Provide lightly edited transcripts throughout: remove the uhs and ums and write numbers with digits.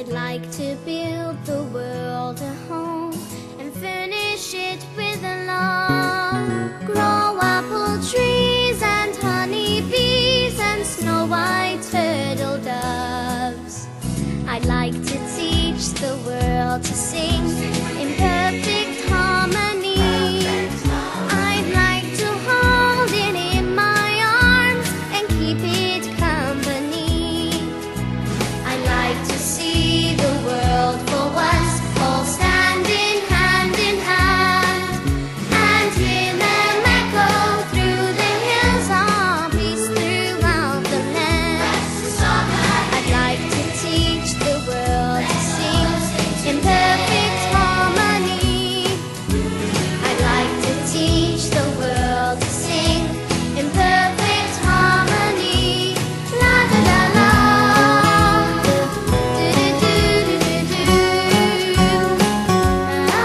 like to build the world a home and finish it with a love. Grow apple trees and honey bees and snow white turtle doves. I'd like to teach the world to sing in perfect harmony. I'd like to hold it in my arms and keep it company. I'd like to see the world for once all standing hand in hand, and hear them echo through the hills of peace throughout the land. I'd like to teach the world to sing in perfect harmony. I'd like to teach the world to sing in perfect harmony. La da da la, do do do do do do. La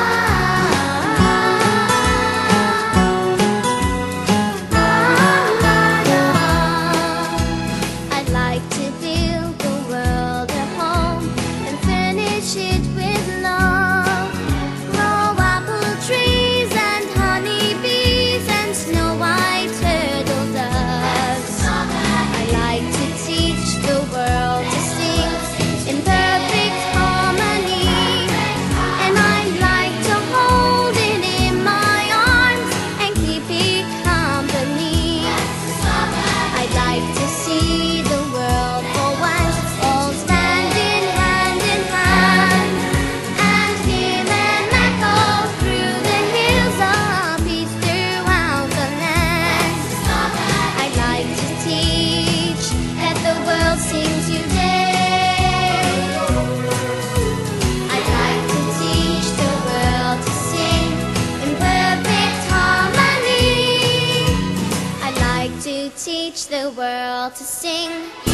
la la. I'd like to build the world a home and finish it with love. Grow apple trees and honey bees and snow white turtle doves. I like to teach the world to sing in perfect harmony, and I'd like to hold it in my arms and keep it company. I'd like to see the world for once all standing hand in hand, and hear them echo through the hills of peace throughout the land. I'd like to teach that the world sings today. I'd like to teach the world to sing in perfect harmony. I'd like to teach the world to sing